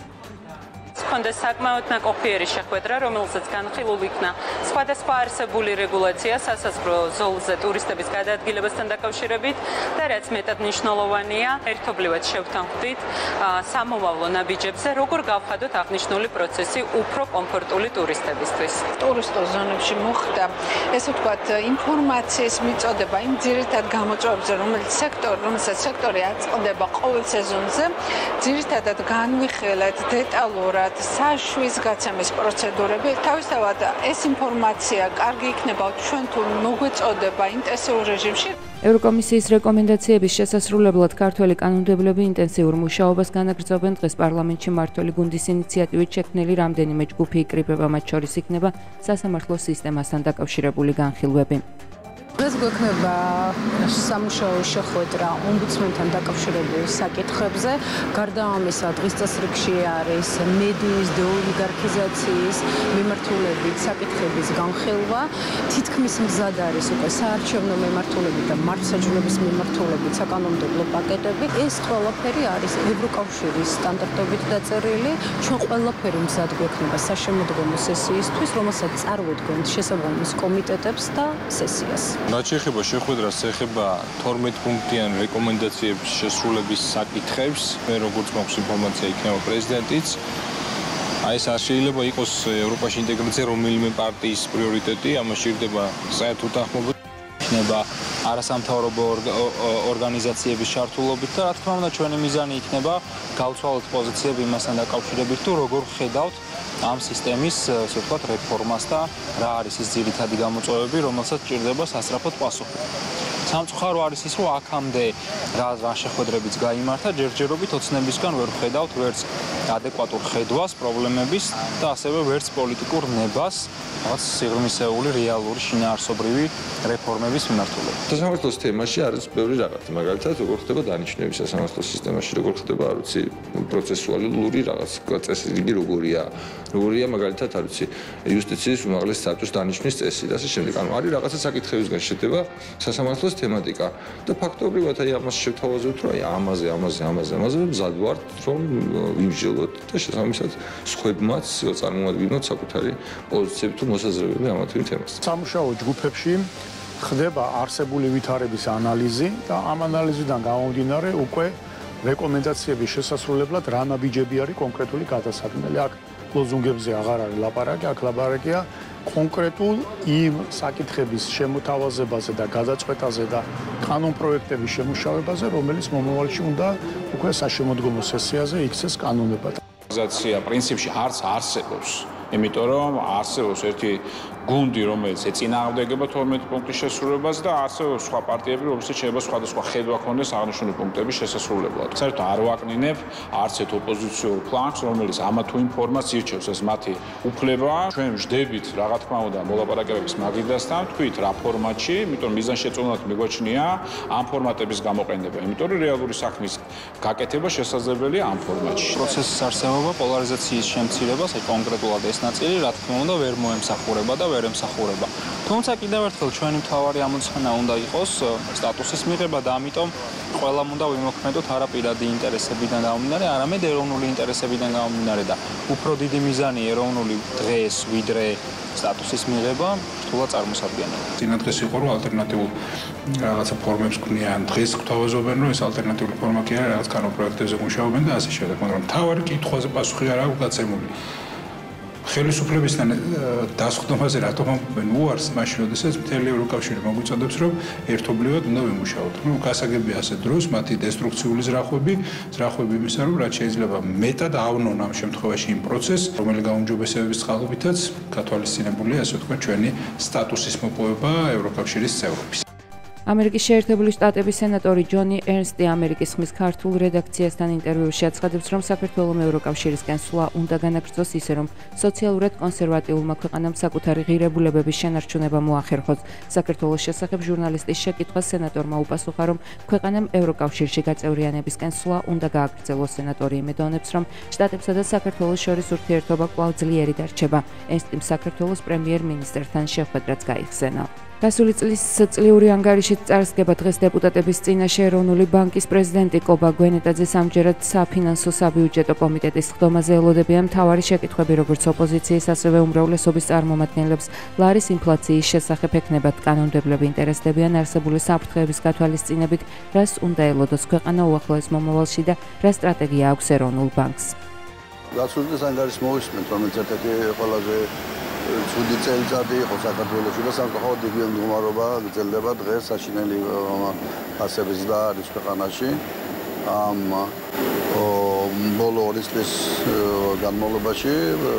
ჰქონდა საკმაოდ ნაყოფიერი შეხვედრა, რომელზეც განხილულ იქნა სხვადასხვა არსებული რეგულაცია სასაზღვრო ზოლზე ტურისტების გადაადგილებასთან დაკავშირებით და რაც მეტად მნიშვნელოვანია, ერთობლივად შევთანხმდით სამომავლო ნაბიჯებზე, როგორ გავხადოთ აღნიშნული პროცესი უფრო კომფორტული ტურისტებისთვის. ტურისტულ ზონებში მოხდა, ესე ვთქვათ, ინფორმაციის მიწოდება იმ ძირითად გამოწვევებზე, რომელსაც სექტორი აწყდება ყოველ სეზონზე, ძირითადად განვიხილეთ დეტალურად საშვის გაცემის პროცედურები. თავისთავად ეს ინფორმაცია კარგი იქნება ჩვენ თუ მოგვეწოდება ინტენსიურ რეჟიმში. ევროკომისიის რეკომენდაციების შესასრულებლად ქართველი კანონმდებლები ინტენსიურ მუშაობას განაგრძობენ. დღეს პარლამენტში მმართველი გუნდის ინიციატივით შექმნილი რამდენიმე ჯგუფი იკრიბება, მათ შორის იქნება სასამართლო სისტემასთან დაკავშირებული განხილვები. დღეს გვექნება სამუშაო შეხვედრა ომბუდსმენთან დაკავშირებული საკითხებით. საკითხებზე. გარდა ამისა, დღის წესრიგში არის მედიის დეოლიგარქიზაციის მიმართულებით საკითხების განხილვა. თითქმის მზად არის უკვე საარჩევნო მიმართულებით და მართლმსაჯულების მიმართულებით საკანონმდებლო პაკეტები. ეს ყველაფერი არის ევროკავშირის სტანდარტებით დაწერილი. ჩვენ ყველაფერი მზად გვექნება საშემოდგომო სესიისთვის, რომელსაც წარუდგენთ შესაბამის კომიტეტებს და სესიას. რაც შეეხება შეხვედრას, ეხება 12 პუნქტიან რეკომენდაციების შესრულების საკითხებს, მე როგორც მაქვს ინფორმაცია იქნება პრეზიდენტიც. აი ეს არ შეიძლება იყოს ევროპაში ინტეგრაცია რომელიმე პარტიის პრიორიტეტი, ამას სჭირდება საერთო თანხმობა, იქნება არასამთავრობო ორგანიზაციების ჩართულობით და რა თქმა უნდა ჩვენი მიზანი იქნება გავცვალოთ პოზიციები იმასთან დაკავშირებით, თუ როგორ ხედავთ ამ სისტემის, ასე ვთქვათ, რეფორმას და რა არის ის ძირითადი გამოწვევები, რომელსაც სჭირდება სასწრაფოდ პასუხი. სამწუხარო არის ის, რომ აქამდე რა შეხვედრებიც გაიმართა, ჯერჯერობით ოცნებისგან ვერ ვხედავთ ვერც ადეკვატურ ხედვას პრობლემების და ასევე ვერც პოლიტიკურ ნებას, რაც სიღრმისეული რეალური შინაარსობრივი რეფორმების მიმართულებით. სასამართლოს თემაში არის ბევრი რაღაც, მაგალითად, როგორ ხდება დანიშნები სასამართლოს სისტემაში, როგორ ხდება, არ ვიცი, პროცესუალური რაღაც წესრიგი როგორია, მაგალითად, არ ვიცი, იუსტიციის უმაღლესი საბჭოს დანიშნვის წესი და ასე შემდეგ. ანუ არის რაღაცა საკითხებისგან შედება სასამართლოს თემატიკა და ფაქტობრივად აი ამას შევთავაზებთ, რომ აი ამაზე მზად ვართ, რომ ვიმსჯელოთ და შესაბამისად სხვებმაც წარმოვადგინოთ საკუთარი პოზიციები თუ მოსაზრებები ამ თემის თემას. სამუშაო ჯგუფებში ხდება არსებული ვითარების ანალიზი და ამ ანალიზიდან გამომდინარე უკვე რეკომენდაციების შესასრულებლად რა ნაბიჯები არის კონკრეტული გადასადგმელი. აქ ლოზუნგებზე აღარ არის ლაპარაკი, აქ ლაპარაკია კონკრეტულ იმ საკითხების შემოთავაზებაზე და გადაწყვეტაზე და კანონპროექტების შემუშავებაზე, რომელიც მომავალში უნდა უკვე საშემოდგომო სესიაზე იქცეს კანონებად. ორგანიზაცია პრინციპში არც არსებობს, იმიტომ რომ არსებობს ერთი გუნდი, რომელიც ეწინააღმდეგება 12 პუნქტის შესრულებას და არსებობს სხვა პარტიები, რომელსაც შეიძლება სხვადასხვა ხედვა ჰქონდეს აღნიშნული პუნქტების შესასრულებლად. საერთოდ არ ვაკნინებ არც ერთ ოპოზიციურ ფლანგს, რომელიც ამა თუ იმ ფორმას ირჩევს, ეს მათი უფლება. ჩვენ ვждებით, რა თქმა უნდა, მოლაპარაკებების მაგიდასთან, თქვით რა ფორმატში, იმიტომ მიზანშეწონილად მიგვაჩნია ამ ფორმატების გამოყენება, იმიტომ რომ რეალური საქმის გაკეთება შესაძლებელია ამ ფორმატში. პროცესის არსებობა, პოლარიზაციის შემცირებას, აი კონკრეტულად ეს ნაწილი, რა თქმა უნდა, ვერ მოემსახურება და ვერ ემსახურება. თუმცა კიდევ ერთხელ ჩვენი მთავარი ამოცანა უნდა იყოს სტატუსის მიღება და ამიტომ ყველამ უნდა ვიმოქმედოთ არა პირადი ინტერესებიდან გამომდინარე, არამედ ეროვნული ინტერესებიდან გამომდინარე და უფრო დიდი მიზანი ეროვნული დღეს ვიდრე სტატუსის მიღება რთულად წარმოსადგენია. წინა დღეს იყო რომ ალტერნატიულ რაღაცა ფორმებს ქმნიან, დღეს გვთავაზობენ რომ ეს ალტერნატიული ფორმა კი არა, რაღაც კანონპროექტებზე მუშაობენ და ასე შემდეგ, მაგრამ მთავარი კითხვაზე პასუხი არ აქვს გაცემული. ხელისუფლებისთან დასხდომაზე რატომ ამბობენ უარს მაშინ, როდესაც მთელი ევროკავშირი მოგვიწოდებს, რომ ერთობლივად უნდა ვიმუშაოთ. ნუ გასაგებია ასე დროს მათი დესტრუქციული ზრახვები იმისა, რომ რაც შეიძლება მეტად ავნონ ამ შემთხვევაში იმ პროცესს, რომელიც გაუმჯობესებების წყალობითაც გათვალისწინებულია, ასე ვთქვათ, ჩვენი სტატუსის მოპოვება ევროკავშირის წევრობის. ამერიკის შეერთებული შტატების სენატორი ჯონი ერნსტი ამერიკის ხმის ქართულ რედაქციასთან ინტერვიუში აცხადებს, რომ საქართველოს ევროკავშირისგან სვლა უნდა განაგრძოს ისე, რომ სოციალურად კონსერვატიულმა ქვეყანამ საკუთარი ღირებულებების შენარჩუნება მოახერხოს. საქართველოს შესახებ ჟურნალისტის შეკითხვას სენატორმა უპასუხა, რომ ქვეყანამ ევროკავშირში გაწევრიანებისკენ სვლა უნდა გააგრძელოს. სენატორი იმედოვნებს, რომ შტატებსა და საქართველოს შორის ურთიერთობა კვლავ ძლიერი დარჩება. ერნსტიმ საქართველოს პრემიერ-მინისტრთან შეხვედრაც გაიხსენა. გასული წლის წლიური ანგარიშით წარსდგება დღეს დეპუტატების წინაშე ეროვნული ბანკის პრეზიდენტი კობა გვენეტაძე სამჯერად საფინანსო საბიუჯეტო კომიტეტის ხდომაზე ელოდებიან მთავარი შეკითხვები, როგორც ოპოზიციის, ასევე უმრავლესობის წარმომადგენლებს ლარის ინფლაციის შესახებ ექნებათ კანონმდებლები ინტერესდებიან არსებული საფრთხეების გათვალისწინებით, რას უნდა ელოდოს ქვეყანა უახლოეს მომავალში და რა სტრატეგია აქვს ეროვნულ ბანკს. გასული წლის ანგარიშს მოვისმენთ, რომელიც ერთ-ერთი ყველაზე ცუდი წელიწადი იყო საქართველოში და სამწუხაროდ იგი მდგომარეობა გრძელდება დღეს საშინელი ფასების და არის ქვეყანაში. ამ ბოლო 2 წლის განმავლობაში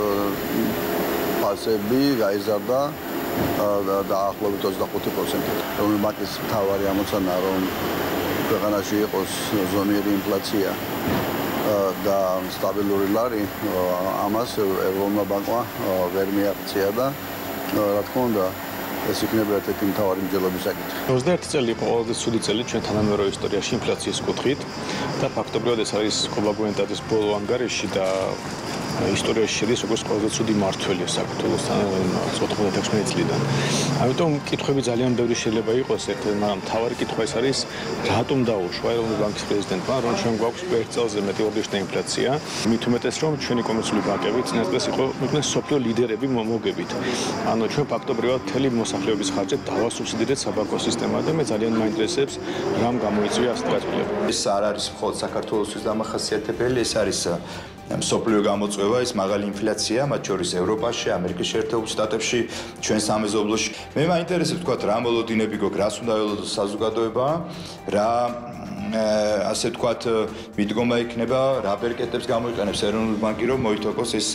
ფასები გაიზარდა დაახლოებით 25%. ეროვნული ბანკის მთავარი ამოცანაა, რომ ქვეყანაში იყოს ზომიერი ინფლაცია და სტაბილური ლარი, ამას ეროვნულმა ბანკმა ვერ მიაღწია და რა თქმა უნდა ეს იქნება ერთ-ერთი მთავარი მსჯელობის საკითხი. 21 წელი იყო ყველაზე ცუდი წელი ჩვენ თანამედროვე ისტორიაში ინფლაციის კუთხით და ფაქტობრივად ეს არის კობაგუენტაძის ბოლო ანგარიში და ისტორიაში შედის როგორც ყველაზე ცუდი მართველი საქართველოსთან 96 წლიდან. ამიტომ კითხვები ძალიან ბევრი შეიძლება იყოს ერთ-ერთი, მაგრამ მთავარი კითხვა ეს არის რატომ დაუშვა ეროვნული ბანკის პრეზიდენტმა რომ ჩვენ გვაქვს ერთ წელზე მეტი ორდიშნა ინფლაცია, მით უმეტეს რომ ჩვენი კომერციული ბანკები წინასწარ იყვნენ სოფლიო ლიდერები მოგებით. ანუ ჩვენ ფაქტობრივად მთელი მოსახლეობის ხარჯზე დავასუბსიდირეთ საბანკო სისტემა და მე ძალიან მაინტერესებს რამ გამოიწვია ასეთი გაწყვეტილება. ეს არ არის მხოლოდ საქართველოსთვის დამახასიათებელი, ეს არის მსოფლიო გამოწვევა, ეს მაღალი ინფლაცია, მათ შორის ევროპაში, ამერიკის შეერთებულ შტატებში, ჩვენ სამეზობლოში. მე მაინტერესებს თქვა რა მოლოდინები გვაქვს, რას უნდა ველოდოს საზოგადოება, რა ასე ვთქვათ, მიდგომა იქნება, რა პერკეტებს გამოიყენებს ეროვნული ბანკი, რომ მოითხოვოს ეს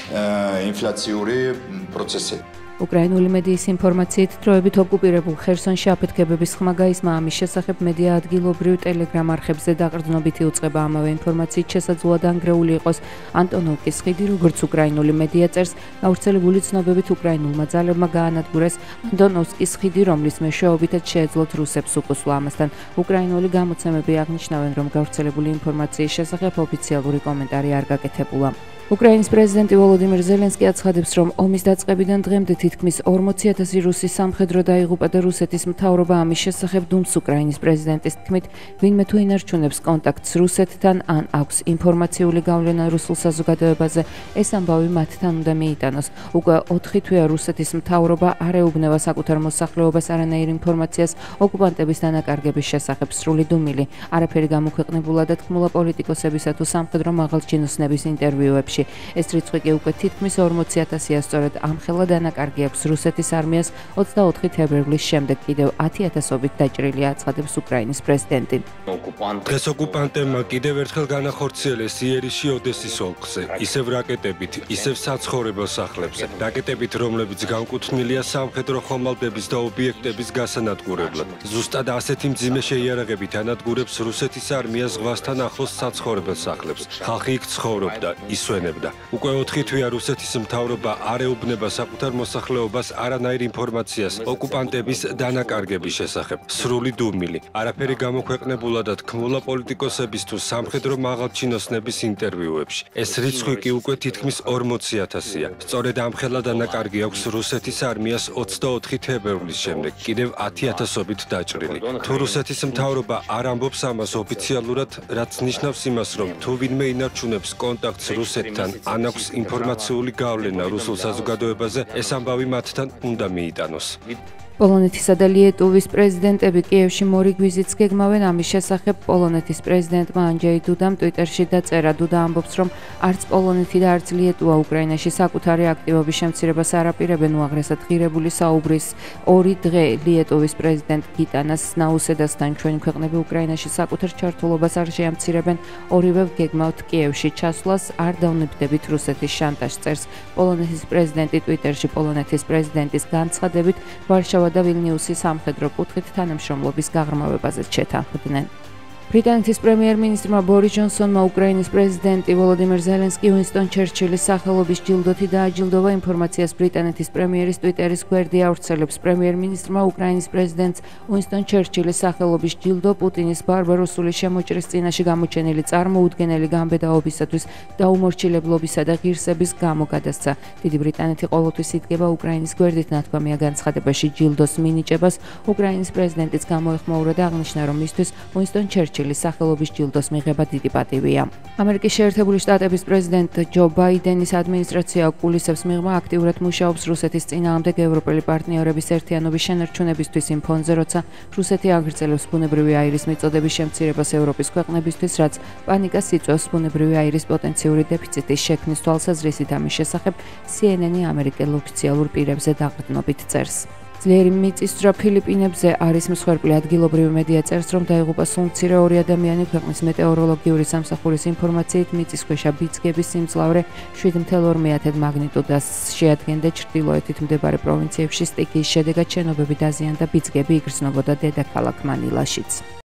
ინფლაციური პროცესი. უკრაინული მედიის ინფორმაციით დროებით ოკუპირებულ ხერსონში აფეთქებების ხმა გაისმა, ამის შესახებ მედია ადგილობრივ ტელეგრამ არხებზე დაყრდნობითი უწყება. ამავე ინფორმაციით შესაძლოა დანგრეული იყოს ანტონოვკის ხიდი, როგორც უკრაინული მედია წერს. გავრცელებული ცნობებით უკრაინულმა ძალებმა გაანადგურეს ანტონოვკის ხიდი, რომლის მეშვეობითაც შეეძლოთ რუსებს უკუსვლა. ამასთან უკრაინული გამოცემები აღნიშნავენ, რომ გავრცელებული ინფორმაციის შესახებ ოფიციალური კომენტარი არ გაკეთებულა. უკრაინის პრეზიდენტი ვოლოდიმირ ზელენსკი აცხადებს, რომ ომის დაწყებიდან დღემდე თითქმის 40,000 რუსი სამხედრო დაიღუპა და რუსეთის მთავრობა ამის შესახებ დუმს. უკრაინის პრეზიდენტის თქმით, ვინმე თუ ინარჩუნებს კონტაქტს რუსეთთან ან აქვს ინფორმაციული გავლენა რუსულ საზოგადოებაზე, ეს ამბავი მათთან უნდა მიიტანოს. უკვე 4 თვეა რუსეთის მთავრობა არ ეუბნება საკუთარ მოსახლეობას არანაირ ინფორმაციას ოკუპანტების დანაკარგების შესახებ. სრული დუმილი არაფერი გამოქვეყნებულა და თქმულა პოლიტიკოსებისა თუ სამხედრო მაღალჩინოსნების ინტერვიუებში. ეს რიცხვი კი უკვე თითქმის 40,000-ია. სწორედ ამხელა დანაკარგი აქვს რუსეთის არმიას 24 თებერვლის შემდეგ კიდევ 10,000-ობით დაჭრილია, აცხადებს უკრაინის პრეზიდენტი. დღეს ოკუპანტებმა კიდევ ერთხელ განახორციელეს იერიში ოდესის ოლქზე, ისევ რაკეტებით, ისევ საცხოვრებელ სახლებზე. რაკეტებით, რომლებიც განკუთვნილია სამხედრო ხომალდების და ობიექტების გასანადგურებლად. ზუსტად ასეთი მძიმე შეიარაღებით ანადგურებს რუსეთის არმია ზღვასთან ახლოს საცხოვრებელ სახლებს. ხალხი იქ ცხოვრობდა, ისვენებდა. უკვე 4 თვეა რუსეთის მთავრობა არ ეუბნება საკუთარ მოსახლეობას არანაირ ინფორმაციას ოკუპანტების დანაკარგების შესახებ. სრული დუმილი არაფერი გამოქვეყნებულა და თქმულა პოლიტიკოსების თუ სამხედრო მაღალჩინოსნების ინტერვიუებში. ეს რიცხვი კი უკვე თითქმის 40,000-ია. სწორედ ამხელა დანაკარგი აქვს რუსეთის არმიას 24 თებერვლის შემდეგ, კიდევ 10,000-ობით დაჭრილი. თუ რუსეთის მთავრობა არ ამბობს ამას ოფიციალურად, რაც ნიშნავს იმას, რომ თუ ვინმე ინარჩუნებს კონტაქტს რუსეთთან ან აქვს ინფორმაციული გავლენა რუსულ საზოგადოებაზე, ეს ამბავი მათთან უნდა მიიტანოს. პოლონეთისა და ლიეტუვის პრეზიდენტები კიევში მორიგ ვიზიტს გეგმავენ. ამის შესახებ პოლონეთის პრეზიდენტმა ანჯეი დუდამ ტვიტერში დაწერა. დუდა ამბობს, რომ არც პოლონეთი და არც ლიეტუვა უკრაინაში საკუთარი აქტივობის შემცირებას არ აპირებენ. უაღრესად ღირებული საუბრის 2 დღე ლიეტუვის პრეზიდენტ გიტანას ნაუსედასთან ჩვენი ქვეყნები უკრაინაში საკუთარ ჩართულობას არ შეამცირებენ. ორივე გეგმავთ კიევში ჩასვლას, არ დავნებდებით რუსეთის შანტაჟს, წერს პოლონეთის პრეზიდენტი ტვიტერში. პოლონეთის პრეზიდენტის განცხადებით ვარშავა და ვილნიუსი სამხედრო კუთხით თანამშრომლობის გაღრმავებაზე ჩეთანხმდნენ. ბრიტანეთის პრემიერ-მინისტრმა ბორის ჯონსონმა უკრაინის პრეზიდენტი ვოლოდიმირ ზელენსკი უინსტონ ჩერჩილის სახელობის ჯილდოთი დააჯილდოვა. ინფორმაციას ბრიტანეთის პრემიერის ტვიტერის გვერდი ავრცელებს. პრემიერ-მინისტრმა უკრაინის პრეზიდენტს უინსტონ ჩერჩილის სახელობის ჯილდო პუტინის ბარბაროსული შემოჭრის წინაშე გამოჩენილი წარმოუდგენელი გამბედაობისათვის დაუმორჩილებლობისა და ღირსების გამო გადასცა. დიდი ბრიტანეთი ყოველთვის იდგება უკრაინის გვერდით. ნათქვამია განცხადებაში ჯილდოს მინიჭებას. უკრაინის პრეზიდენტიც გამოეხმაურა და აღნიშნა, რომ მისთვის უინსტონ ჩერჩილის სახელობის ჯილდოს მიღება დიდი პატივია. ამერიკის შეერთებული შტატების პრეზიდენტ ჯო ბაიდენის ადმინისტრაცია კულისებს მიღმა აქტიურად მუშაობს რუსეთის წინააღმდეგ ევროპელი პარტნიორების ერთიანობის შენარჩუნებისთვის იმ ფონზე, როცა რუსეთი აგრძელებს ბუნებრივი აირის მიწოდების შემცირებას ევროპის ქვეყნებისთვის, რაც პანიკას იწვევს ბუნებრივი აირის პოტენციური დეფიციტის შექმნის თვალსაზრისით. ამის შესახებ CNN-ი ამერიკელ ოფიციალურ პირებზე დაყრდნობით წერს. ძლიერი მიწისძვრა ფილიპინებზე არის მსხვერპლი. ადგილობრივი მედია წერს, რომ დაიღუპა სულ მცირე 2 ადამიანი. ქვეყნის მეტეოროლოგიური სამსახურის ინფორმაციით მიწისქვეშა ბიძგების სიმძლავრე 7.2 მაგნიტუდას შეადგენდა. ჩრდილოეთით მდებარე პროვინციებში სტიქიის შედეგად შენობები დაზიანდა, ბიძგები იგრძნობოდა დედაქალაქ მანილაშიც.